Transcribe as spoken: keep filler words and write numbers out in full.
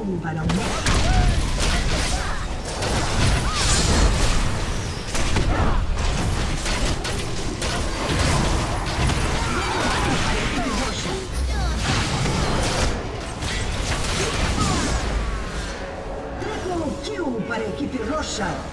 Aún para un mes. Triple kill para a equipe roxa.